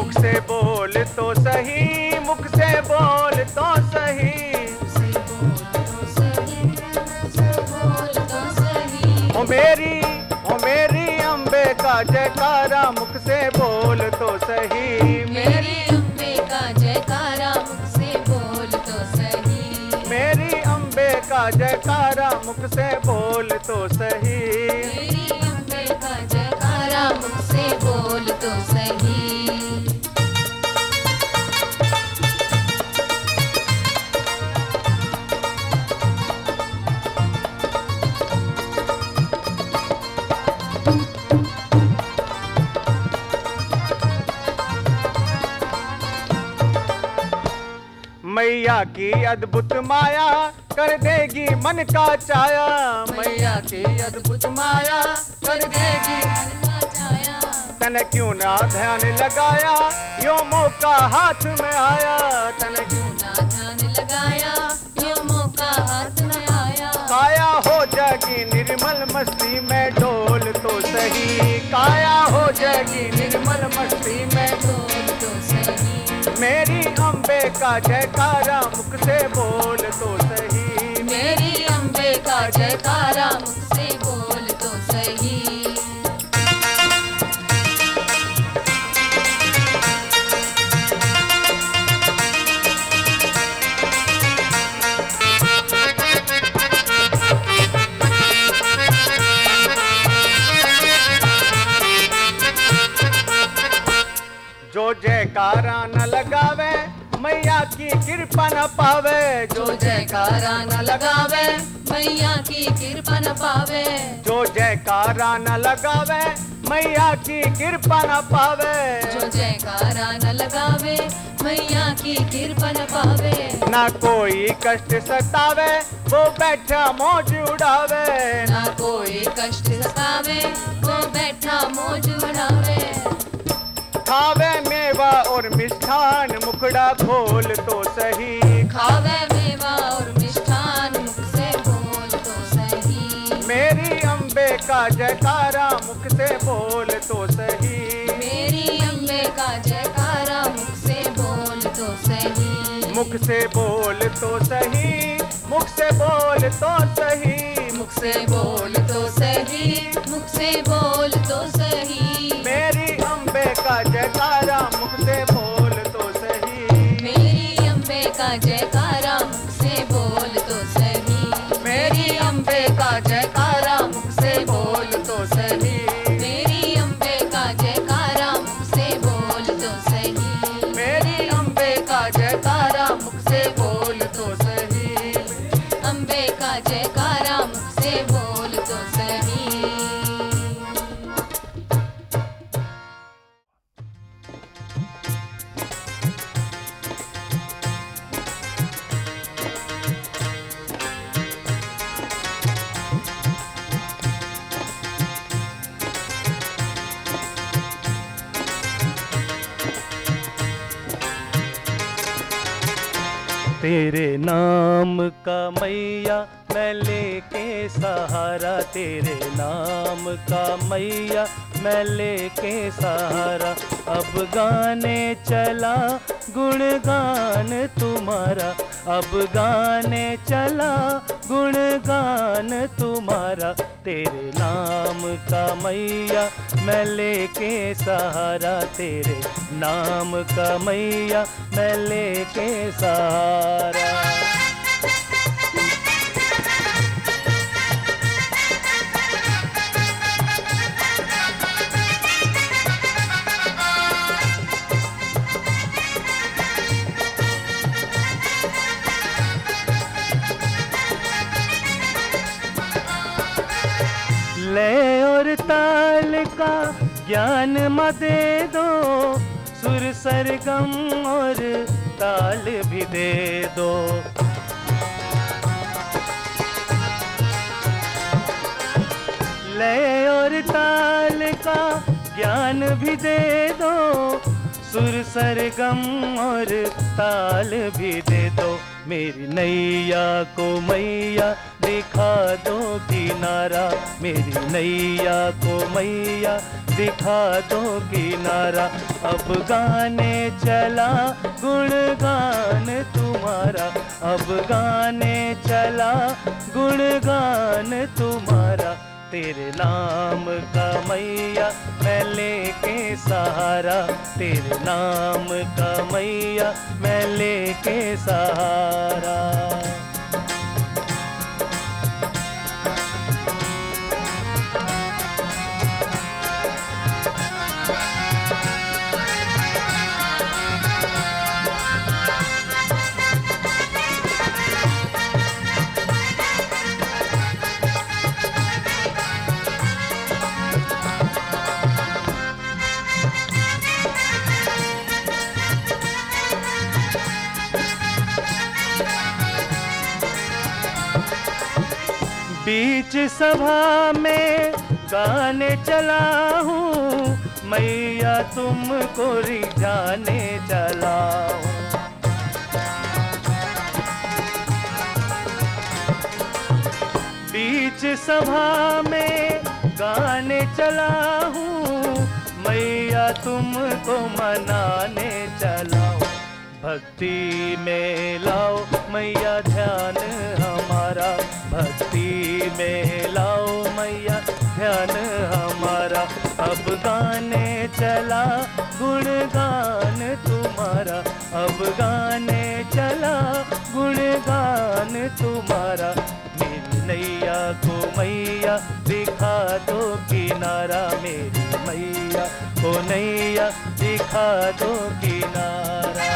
मुख से बोल तो सही, मुख से बोल तो सही, ओ मेरी अम्बे का जयकारा मुख से बोल तो सही, मेरी अम्बे का जयकारा मुख से बोल तो सही, मेरी अम्बे का जयकारा मुख से बोल तो सही, मेरी अम्बे का जयकारा मुख से बोल तो सही। मैया की अद्भुत माया कर देगी मन का चाया, मैया की अद्भुत माया कर देगी मन का चाया, तने क्यों ना ध्यान लगाया यो मौका हाथ में आया, तने क्यों ना ध्यान लगाया यो मौका हाथ में आया, काया हो जाएगी निर्मल मस्ती में डोल तो सही, काया हो जाएगी निर्मल मस्ती में बोल तो सही, मेरी अम्बे का जयकारा मुख से बोल तो सही, मेरी अम्बे का जयकारा मुख से बोल तो सही। जो जयकारा न लगावे मैया की कृपा न पावे, जो जयकारा न लगावे मैया की कृपा न पावे, जो जयकारा न लगावे मैया की कृपा न पावे, जो जयकारा न लगावे मैया की कृपा न पावे, ना कोई कष्ट सतावे वो बैठा मौज उड़ावे, ना कोई कष्ट सतावे वो बैठा मौज उड़ावे, खावे मेवा और मिष्ठान मुखड़ा खोल तो सही, खावे मेवा और मिष्ठान मुख से बोल तो सही, मेरी अम्बे का जयकारा मुख से बोल तो सही, मेरी अम्बे का जयकारा मुख से बोल तो सही, मुख से बोल तो सही, मुख से बोल तो सही, मुख से बोल तो सही, मुख से बोल तो सही, मेरी अम्बे का जयकारा मुख से बोल तो सही, मेरी अम्बे का जयकारा मुख से बोल तो सही, मेरी अम्बे का जयकारा मुख से बोल तो सही, मेरी अम्बे का जयकारा मुख से बोल तो सही, मेरी अम्बे का जयकारा मुख से बोल तो सही, अम्बे का जयकारा मुख से बोल तो सही। तेरे नाम का मैया मैं लेके सहारा, तेरे नाम का मैया मैं लेके सहारा, अब गाने चला गुणगान तुम्हारा, अब गाने चला गुणगान तुम्हारा, तेरे नाम का मैया मैं लेके सहारा, तेरे नाम का मैया मैं लेके सहारा। लय और ताल का ज्ञान म दे दो, सुर सरगम और ताल भी दे दो, लय और ताल का ज्ञान भी दे दो, सुर सरगम और ताल भी दे दो, मेरी नैया को मैया दिखा दो किनारा, मेरी नैया को मैया दिखा दो किनारा। अब गाने चला गुणगान तुम्हारा, अब गाने चला गुणगान तुम्हारा। तेरे नाम का मैया मैं लेके सहारा, तेरे नाम का मैया मैं लेके सहारा। बीच सभा में गाने चला हूँ, मैया तुमको रिझाने चला हूँ। बीच सभा में गाने चला हूँ, मैया तुमको मनाने चला हूँ। भक्ति में लाओ मैया ध्यान हमारा, भक्ति में लाओ मैया ध्यान हमारा। अब गाने चला गुणगान तुम्हारा, अब गाने चला गुणगान तुम्हारा। मेरी नैया को मैया दिखा दो किनारा, मेरी मैया को नैया दिखा दो किनारा।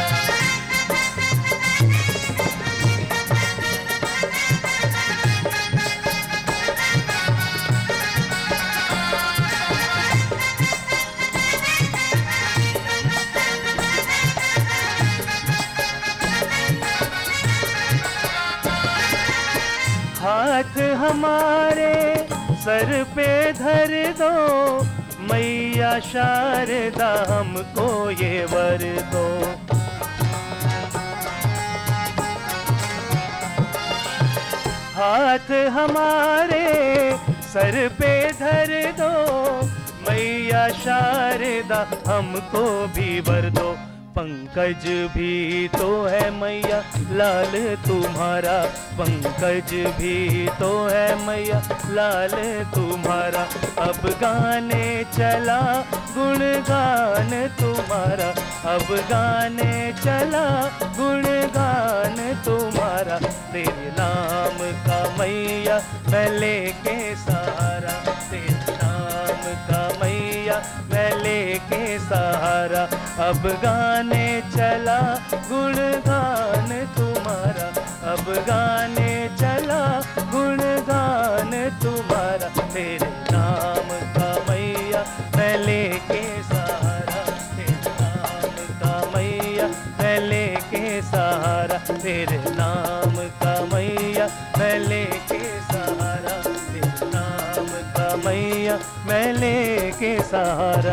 हाथ हमारे सर पे धर दो, मैया शारदा हमको ये वर दो। हाथ हमारे सर पे धर दो, मैया शारदा हमको भी वर दो। पंकज भी तो है मैया लाल तुम्हारा, पंकज भी तो है मैया लाल तुम्हारा। अब गाने चला गुणगान तुम्हारा, अब गाने चला गुणगान तुम्हारा। तेरे नाम का मैया मैं लेके सहारा, तेरे नाम का मैया मैं लेके सहारा। अब गाने चला गुणगान तुम्हारा, अब गाने चला गुणगान तुम्हारा। तेरे नाम का मैया मैं लेके सहारा, तेरे नाम का मैया मैं लेके सहारा। तेरे नाम का मैया मैं लेके सहारा, तेरे नाम का मैया मैं लेके सहारा।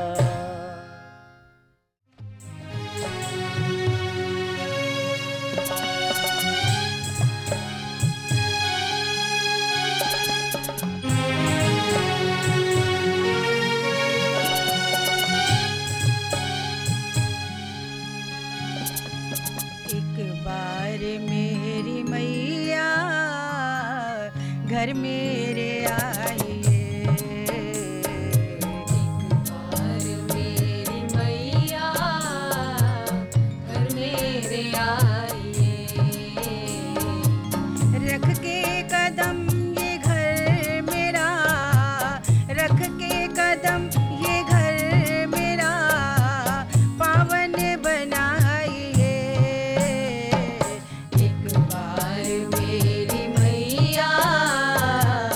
घर मेरे आइए, एक बार मेरी मैया घर मेरे आइए। रख के कदम ये घर मेरा, रख के कदम ये घर मेरा, पावन बनाइए। एक बार मेरी मैया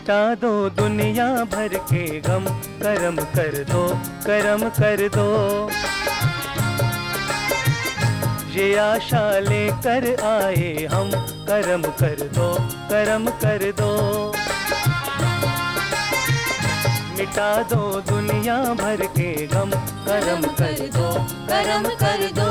मिटा दो दुनिया भर के गम, करम कर दो, करम कर दो। ये आशा लेकर आए हम, करम कर दो, करम कर दो। मिटा दो दुनिया भर के गम, करम कर दो, करम कर दो।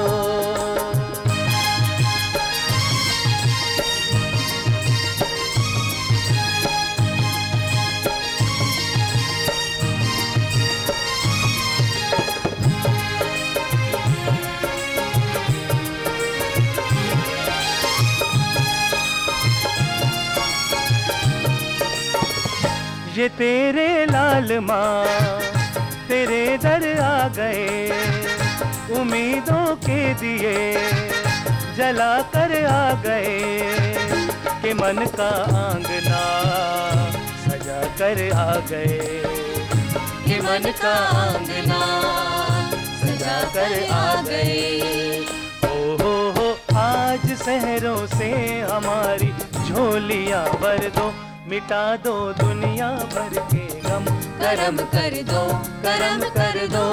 ये तेरे लाल माँ तेरे दर आ गए, उम्मीदों के दिए जला कर आ गए, कि मन का आंगना सजा कर आ गए, कि मन का आंगना सजा कर आ गए। हो आज शहरों से हमारी झोलियाँ भर दो, मिटा दो दुनिया भर के गम, करम कर दो, करम कर दो।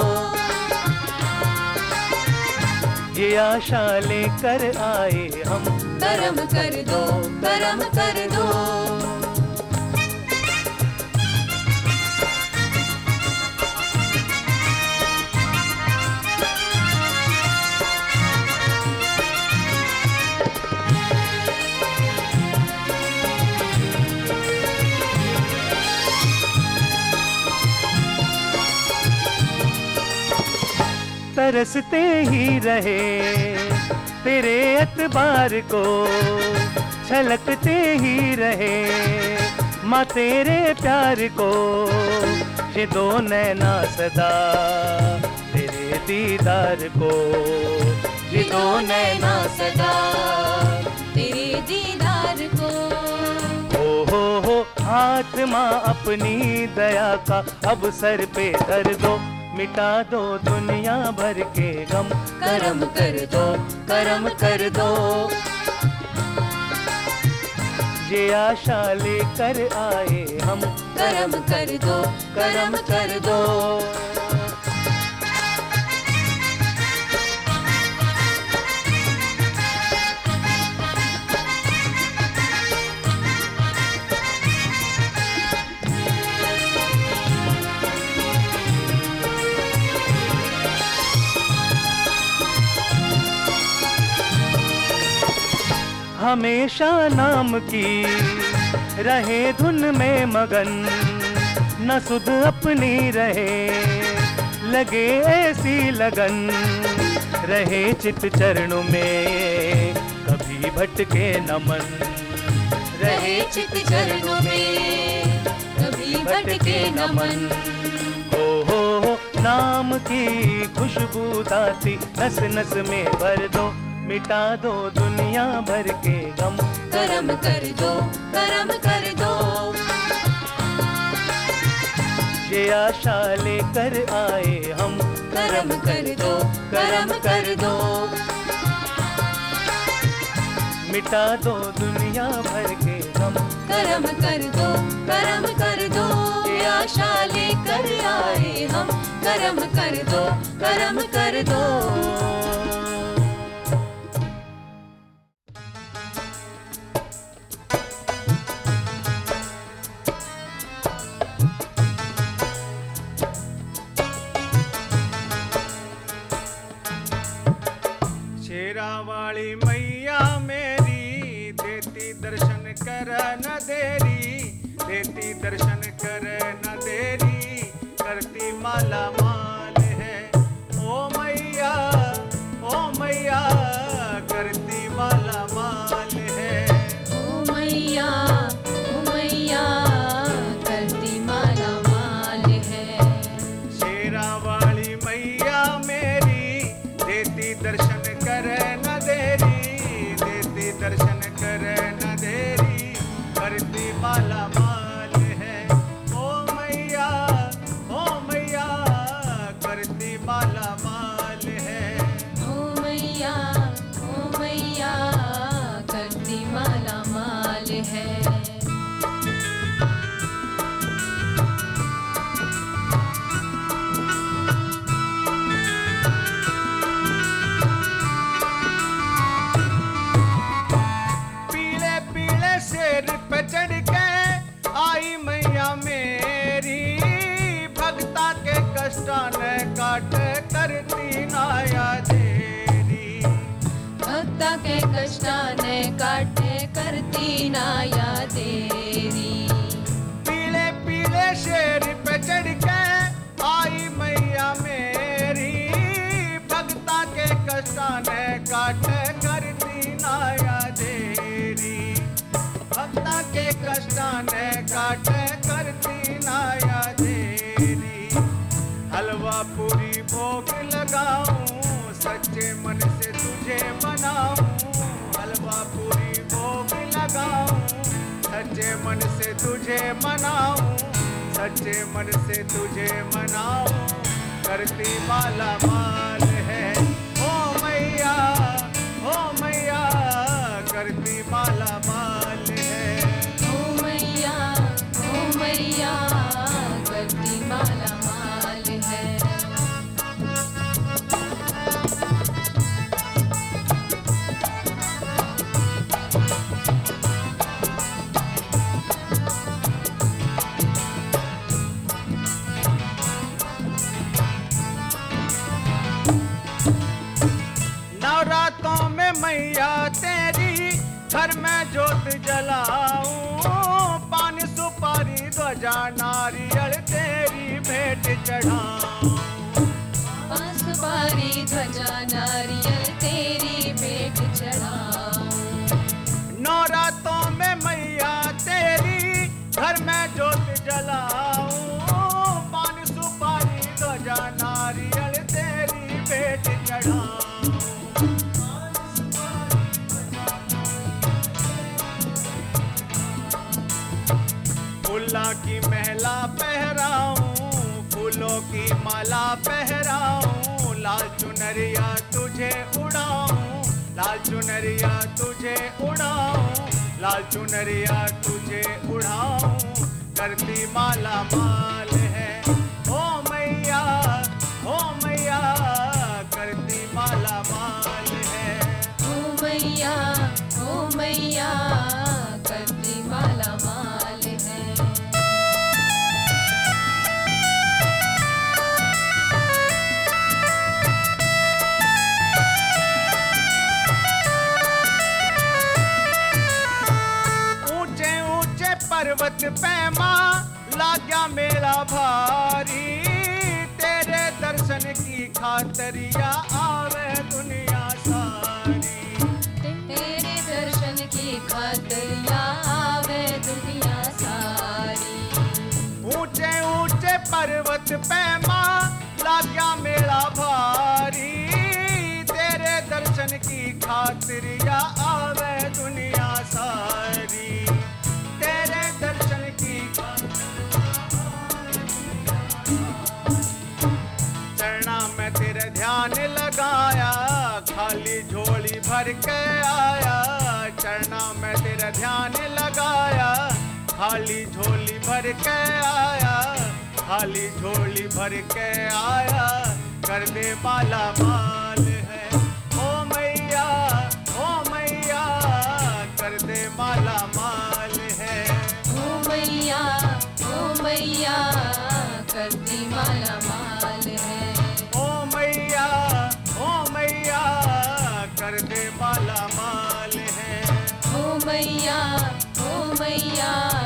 ये आशा लेकर आए हम, करम कर दो, करम कर दो। तरसते ही रहे तेरे एतबार को, छलकते ही रहे माँ तेरे प्यार को, ये दो नैना सदा तेरे दीदार को, ये दो नैना सदा तेरे दीदार को। हो हाथ माँ अपनी दया का अब सर पे धर दो, मिटा दो दुनिया भर के गम, करम कर दो, करम कर दो। ये आशा लेकर आए हम, करम कर दो, करम कर दो। हमेशा नाम की रहे धुन में मगन, न सुध अपनी रहे लगे ऐसी लगन, रहे चित चरणों में कभी भटके न मन, रहे चित चरणों में कभी भटके न मन। हो नाम की खुशबू दाती नस नस में भर दो, मिटा दो दुनिया भर के गम, करम कर दो, करम कर दो। ये आशा लेकर आए हम, करम कर दो, करम कर दो। मिटा दो दुनिया भर के गम, करम कर दो, करम कर दो। ये आशा लेकर आए हम, करम कर दो, करम कर दो। वाली मैया मेरी देती दर्शन कर न देरी, देती दर्शन कर न देरी, करती माला माल है ओ मैया, ओ मैया करती माला माल है। ओ मैया, ओ मैया करती माला माल है। शेरा वाली मैया मेरी देती दर्शन कर न देरी, दर्शन कर न देरी, करती माला माल है। कष्टाने काट करती नाया देरी। भक्ता के कष्टाने काटे करती नाया देरी। पीले पीले शेर पे चढ़ के आई मैया मेरी, भक्ता के कष्टाने काट करती नाया देरी। भक्ता के कष्टाने काट करती नाया देरी। हलवा पूरी भोग लगाऊं, सच्चे मन से तुझे मनाऊं। हलवा पूरी भोग लगाऊं, सच्चे मन से तुझे मनाऊं। सच्चे मन से तुझे मनाऊं, करती माला माल है ओ मैया, ओ मैया, करती माला माल है। ओ मैया, ओ मैया, करती माला माल है। नवरातों में मैया तेरी घर में जोत जलाऊं, पान सुपारी ध्वजा नारियल तेरी भेंट चढ़ाऊं। पान सुपारी ध्वजा नारियल तेरी भेंट चढ़ाऊं। नवरातों में मैया तेरी घर में जोत जलाऊं, पान सुपारी ध्वजा नारियल तेरी भेंट चढ़ाऊं। फूला की महला पहराऊं, फूलों की माला पहराऊं। लाल चुनरिया तुझे उड़ाऊं, लाल चुनरिया तुझे उड़ाऊं। लाल चुनरिया तुझे उड़ाऊं, करती माला माल है ओ मैया, ओ मैया, करती माला माल है। ओ मैया, ओ मैया, करती माला माल है। ऊंचे ऊंचे पर्वत पे माँ लाग्या मेरा भारी, तेरे दर्शन की खातरिया आवे दुनिया सारी। तेरे दर्शन की खातरिया आवे दुनिया सारी। ऊंचे ऊंचे पर्वत पे माँ लाग्या मेरा भारी, तेरे दर्शन की खातरिया आवे दुनिया सारी। तेरे दर्शन की चरना में तेरे ध्यान लगाया, खाली झोली भर के आया। चरना में तेरा ध्यान लगाया, खाली झोली भर के आया। खाली झोली भर के आया, कर दे माला माल है ओ मैया, ओ मैया, कर दे माला माल है। ओ मैया, ओ मैया, करती माला माल है। ओ मैया, ओ मैया, कर दे माला माल है। ओ मैया, ओ मैया,